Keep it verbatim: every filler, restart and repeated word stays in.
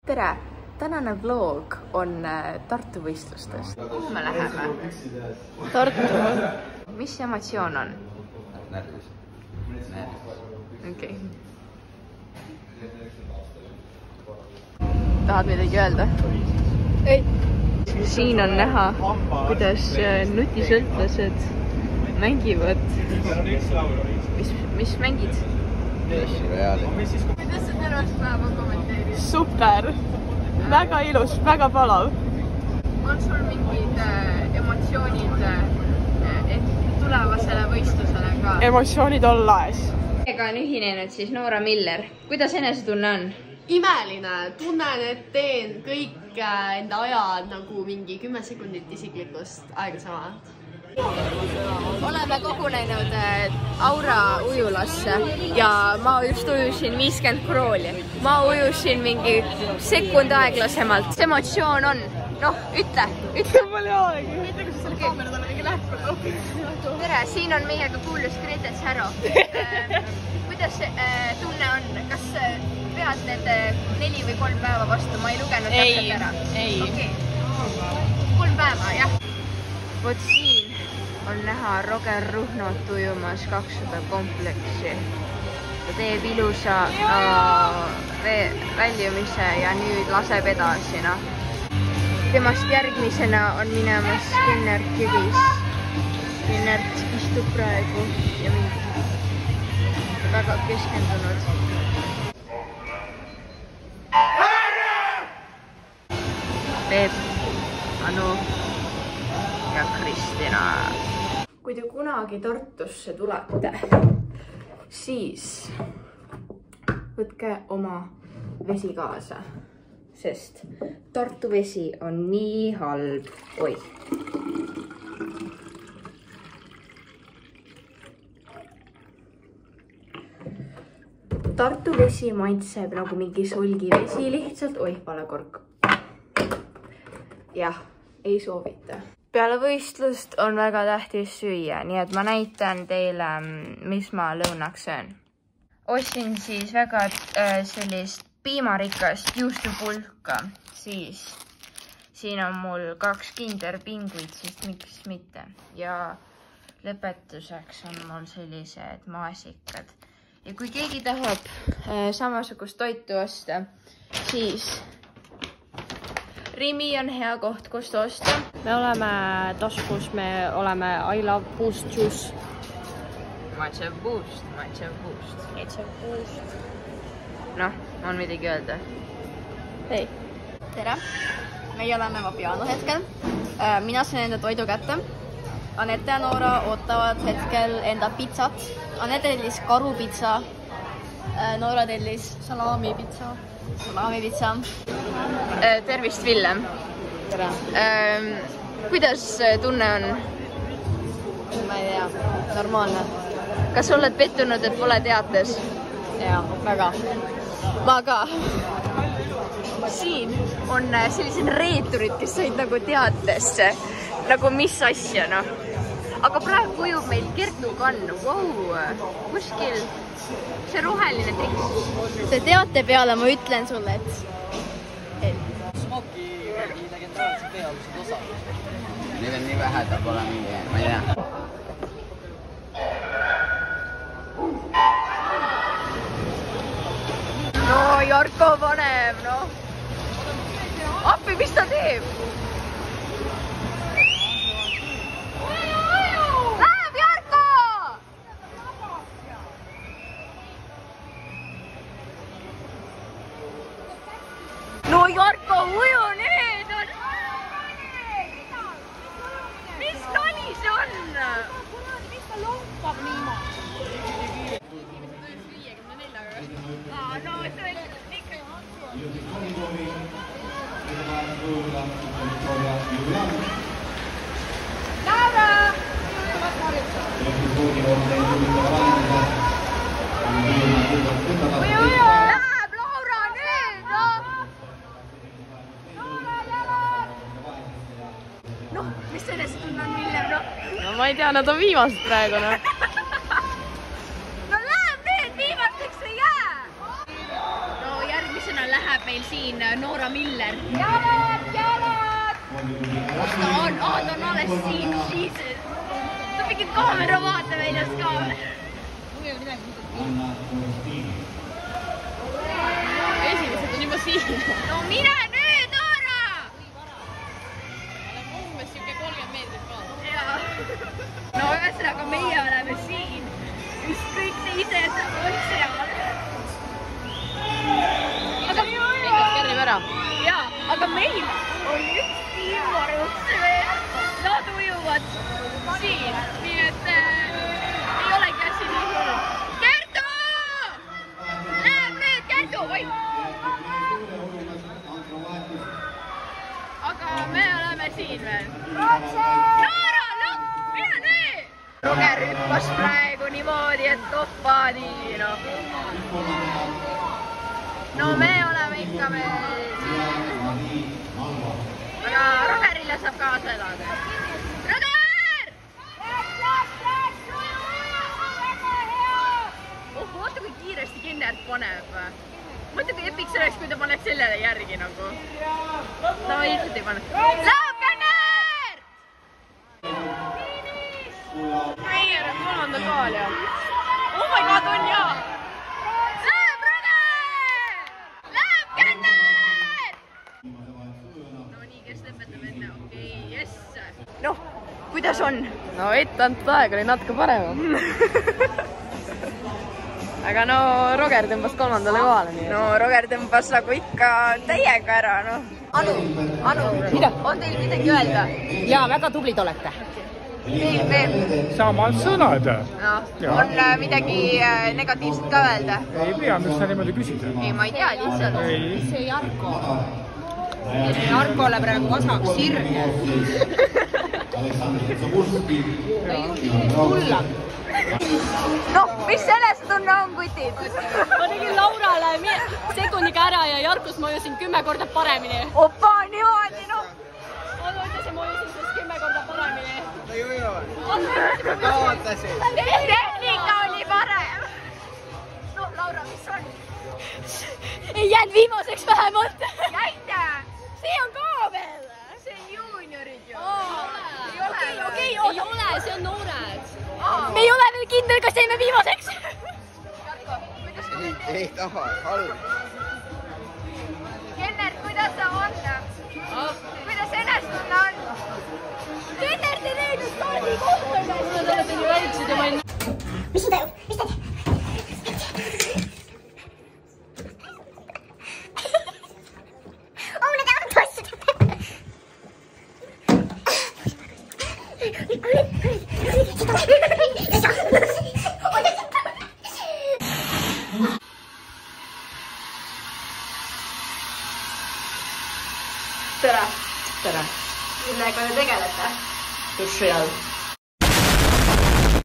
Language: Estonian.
tere! Tänane vlog on Tartu võistlustest. Kuhu me läheme? Tartu. Mis emotsioon on? Närvis. Okei. Tahad midagi öelda? Ei. Siin on näha, kuidas nutisõltlased mängivad. Mis, mis mängid? Kuidas sa tervest päeva kommenteerid? Super! Väga ilus, väga palav. On sul mingid äh, emotsioonid äh, et tulevasele võistlusele ka? Emotsioonid on laes. Ega on ühinenud siis Noora Miller. Kuidas enesetunne on? Imeline. Tunnen, et teen kõik enda ajad nagu mingi kümme sekundit isiklikust aega sama. Oleme kogunenud Aura ujulasse ja ma just ujusin viiskümmend krooli. Ma ujusin mingi sekund aeglasemalt. Mis emotsioon on? Noh, ütle, ütle. Mul ei olegi. Mitte, kui sa selle kaamera talle mingi läheb. Tere, siin on meiega kuulus Grete Säro. Kuidas tunne on? Kas pead need neli või kolm päeva vastu? Ma ei lugenud täpselt ära. Ei, ei. Kolm päeva, jah. Vot siin on näha Roger Ruhnot ujumas kakssada kompleksi. Ta teeb ilusa väljumise ja nüüd laseb edasi. Temast järgmisena on minemas Skinnert Jügis. Skinnert istub praegu ja mingi väga keskendunud. Peep, Anu ja Kristina. Kui te kunagi Tartusse tulete, siis võtke oma vesi kaasa, sest Tartu vesi on nii halb. Oi. Tartu vesi maitseb nagu mingi solgivesi lihtsalt. Oih, vale kork. Jah, ei soovita. Peale võistlust on väga tähtis süüa, nii et ma näitan teile, mis ma lõunaks söön. Ostsin siis väga sellist piimarikast juustupulka, siis siin on mul kaks kinderpinguid, siis miks mitte. Ja lõpetuseks on mul sellised maasikad. Ja kui keegi tahab samasugust toitu osta, siis Rimi on hea koht, kust osta. Me oleme taskus, me oleme I love boost juice. Matcha boost, matcha boost. Matcha boost. Noh, on midagi öelda. Hei. Tere. Meie oleme Vapiano hetkel. Mina sain enda toidu kätte. Anette ja Noora ootavad hetkel enda pizzat. Anette tellis karupitsa. Noora tellis salaamipitsa. Salaamipitsa. Tervist, Villem. Tere. Kuidas tunne on? Ma ei tea. Normaalne. Kas oled pettunud, et pole teates? Jaa, väga. Ma ka. Siin on sellised reeturid, kes said nagu teatesse. Nagu mis asja, noh. Aga praegu ujub meil Kertu Kann. Wow, kuskil see roheline triks. See teate peale ma ütlen sulle, et Smoki legendaarsed veealused osa. Need on nii vähe, ta pole mingi, ma ei tea. No, Jarko paneb, no. Appi, mis ta teeb? Läheb, Jarko! No, Jarko, uju nüüd on! Mis nali see on? mis ta lompab niimoodi? Aa, no, see oli ikka Laura! Uju, uju! Läheb, Laura, nüüd, noh! Noh, mis sellest tunne on, Villem, noh? No ma ei tea, nad on viimased praegu, noh. No läheb nüüd, viimasteks ei jää! No järgmisena läheb meil siin siin Noora Miller. Jalad, jalad! Kus ta on? Aa, ta on alles siin. Jesus. Ta mingi kaamera vaata väljas ka. Esimesed on juba siin. No mine nüüd, Noora! Oleme umbes siuke kolmkümmend meetrit kaasa. Jaa. No ühesõnaga meie oleme siin. Mis kõik teised on seal. Aga Mingat kärrib ära. jaa, aga meil on üks tiimvarust veel. Nad ujuvad siin. Nii et äh, ei olegi asi nii hull. Kertu! Läheb nüüd, Kertu! Oi! Aga me oleme siin veel. Noora, lõpp! Mine nüüd! Roger hüppas praegu niimoodi, et toppa nii, noh. No me oleme ikka veel siin. Aga Rogerile saab kaasa elada. Roger! Oh, oota kui kiiresti Kennert paneb. Mõtle kui epiks oleks, kui ta paneks sellele järgi nagu. No ilmselt ei pane. Läheb Kennert! Meie oleme kolmanda kaal ja. Oh my god, on jaa! Läheb Roger! Läheb Kennert! No nii, kes lõpetab enne? Okei, jess. Noh, kuidas on? No ette antud aeg oli natuke parem. Aga no Roger tõmbas kolmandale kohale nii. No Roger tõmbas nagu ikka täiega ära, noh. Anu, Anu, on teil midagi öelda? Jaa, väga tublid olete. Veel, veel. Samad sõnad. No, on äh, midagi äh, negatiivset ka öelda? Ei pea, mis sa niimoodi küsida. Ei, ma ei tea, lihtsalt. Ei. See Jarko. Jarkole praegu vasaks sirge. Kulla. Noh, mis sellest tunne on, kutid? Ma tegin Laurale sekundiga ära ja Jarkus mõjusin kümme korda paremini. Opa, niimoodi, noh. Ma mõtlesin, mõjusin sest kümme korda paremini. No ju ju. Kaotasid. Tehnika oli parem. No, Laura, mis on? Ei jäänud viimaseks vähemalt. Jäite! See on ka veel. See on juuniorid ju. Ei ole, okei, ei ole, see on noored. Aa. Me ei ole veel kindel, kas jäime viimaseks. Ei, ei taha, halb. Kennert, kuidas sa on? Kuidas enestunne on? Kennert ei leidnud stardi kohta üles. Nad olete nii väiksed ja ma ei... Mis sul toimub? Mis teed? Oh, need autosid! Tere! Tere. Millega te tegelete? Duši all.